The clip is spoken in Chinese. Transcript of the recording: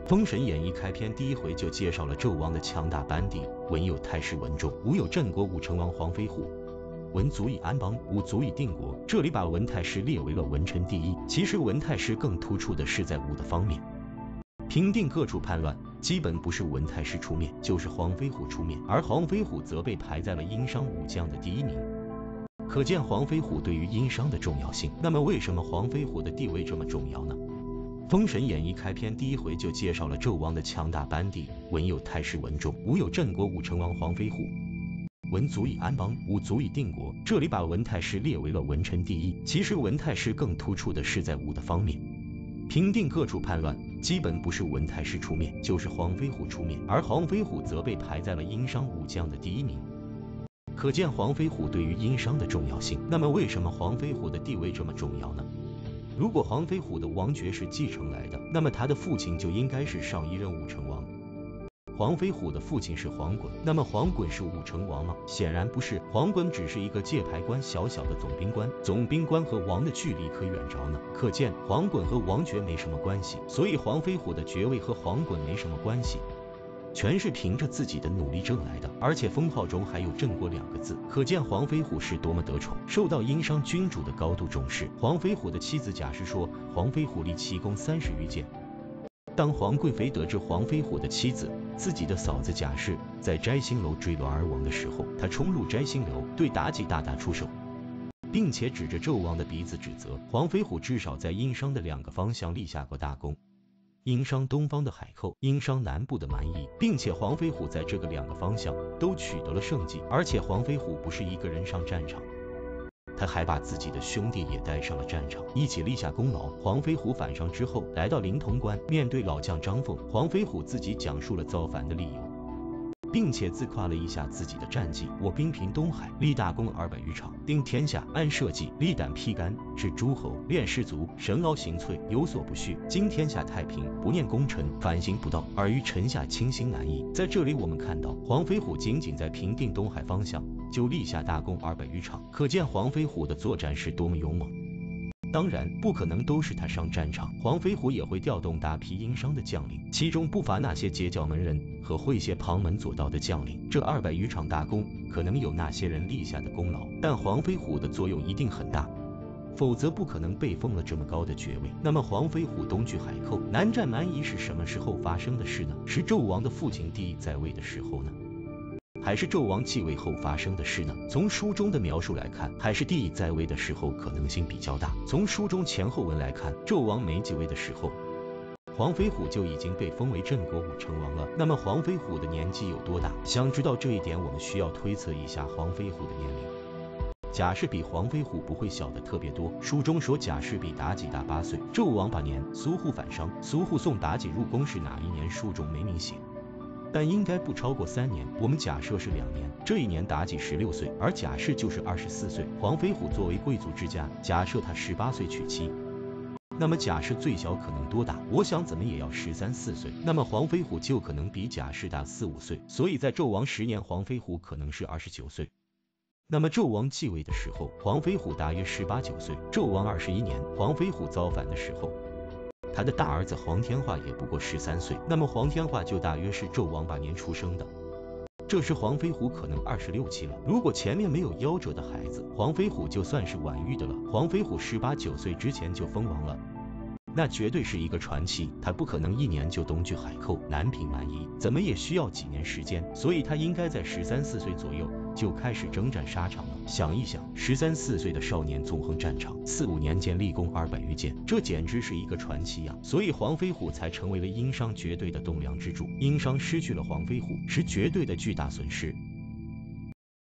封神演义开篇第一回就介绍了纣王的强大班底，文有太师文仲，武有镇国武成王黄飞虎。文足以安邦，武足以定国。这里把文太师列为了文臣第一，其实文太师更突出的是在武的方面。平定各处叛乱，基本不是文太师出面，就是黄飞虎出面，而黄飞虎则被排在了殷商武将的第一名。可见黄飞虎对于殷商的重要性。那么为什么黄飞虎的地位这么重要呢？封神演义开篇第一回就介绍了纣王的强大班底，文有太师文仲，武有镇国武成王黄飞虎。文足以安邦，武足以定国。这里把文太师列为了文臣第一，其实文太师更突出的是在武的方面。平定各处叛乱，基本不是文太师出面，就是黄飞虎出面，而黄飞虎则被排在了殷商武将的第一名。可见黄飞虎对于殷商的重要性。那么为什么黄飞虎的地位这么重要呢？如果黄飞虎的王爵是继承来的，那么他的父亲就应该是上一任武成王。黄飞虎的父亲是黄衮，那么黄衮是武成王吗？显然不是，黄衮只是一个界牌官，小小的总兵官。总兵官和王的距离可远着呢，可见黄衮和王爵没什么关系，所以黄飞虎的爵位和黄衮没什么关系，全是凭着自己的努力挣来的，而且封号中还有镇国2个字，可见黄飞虎是多么得宠，受到殷商君主的高度重视。黄飞虎的妻子贾氏说，黄飞虎立奇功30余件。当皇贵妃得知黄飞虎的妻子自己的嫂子贾氏在摘星楼坠楼而亡的时候，他冲入摘星楼，对妲己大打出手，并且指着纣王的鼻子指责。黄飞虎至少在殷商的2个方向立下过大功，殷商东方的海寇，殷商南部的蛮夷，并且黄飞虎在这个2个方向都取得了胜绩。而且黄飞虎不是一个人上战场，他还把自己的兄弟也带上了战场，一起立下功劳。黄飞虎反上之后，来到临潼关，面对老将张凤，黄飞虎自己讲述了造反的理由，并且自夸了一下自己的战绩：我兵平东海，立大功200余场，定天下，安社稷，立胆披肝，治诸侯，练士卒，神劳形瘁，有所不恤。今天下太平，不念功臣，反行不道，而于臣下倾心难移。在这里我们看到，黄飞虎仅仅在平定东海方向就立下大功200余场，可见黄飞虎的作战是多么勇猛。当然不可能都是他上战场，黄飞虎也会调动大批殷商的将领，其中不乏那些截教门人和会些旁门左道的将领。这200余场大功可能有那些人立下的功劳，但黄飞虎的作用一定很大，否则不可能被封了这么高的爵位。那么黄飞虎东拒海寇，南战蛮夷是什么时候发生的事呢？是纣王的父亲帝在位的时候呢？还是纣王继位后发生的事呢？从书中的描述来看，还是帝在位的时候可能性比较大。从书中前后文来看，纣王没继位的时候，黄飞虎就已经被封为镇国武成王了。那么黄飞虎的年纪有多大？想知道这一点，我们需要推测一下黄飞虎的年龄。贾氏比黄飞虎不会小的特别多，书中说贾氏比妲己大8岁。纣王8年，苏护反商，苏护送妲己入宫是哪一年？书中没明写，但应该不超过3年，我们假设是2年。这一年妲己16岁，而贾氏就是24岁。黄飞虎作为贵族之家，假设他18岁娶妻，那么贾氏最小可能多大？我想怎么也要13、14岁。那么黄飞虎就可能比贾氏大4、5岁，所以在纣王10年，黄飞虎可能是29岁。那么纣王继位的时候，黄飞虎大约18、19岁。纣王21年，黄飞虎造反的时候，他的大儿子黄天化也不过13岁，那么黄天化就大约是纣王8年出生的。这时黄飞虎可能26、27了。如果前面没有夭折的孩子，黄飞虎就算是晚育的了。黄飞虎18、19岁之前就封王了，那绝对是一个传奇。他不可能1年就东拒海寇，南平蛮夷，怎么也需要几年时间，所以他应该在13、14岁左右就开始征战沙场了。想一想，13、14岁的少年纵横战场，4、5年间立功200余件，这简直是一个传奇呀！所以黄飞虎才成为了殷商绝对的栋梁之柱。殷商失去了黄飞虎，是绝对的巨大损失。